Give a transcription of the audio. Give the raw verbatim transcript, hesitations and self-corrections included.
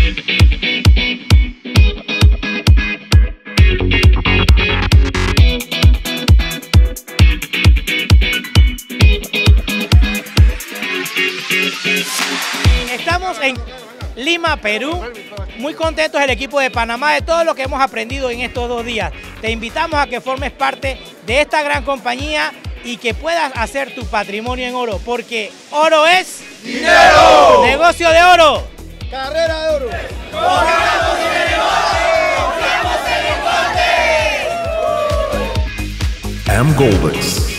Estamos en Lima, Perú, muy contentos el equipo de Panamá de todo lo que hemos aprendido en estos dos días. Te invitamos a que formes parte de esta gran compañía y que puedas hacer tu patrimonio en oro, porque oro es dinero, negocio de oro, carrera de oro. ¡Confiamos en el negocio! ¡Confiamos en el corte! A M Goldix.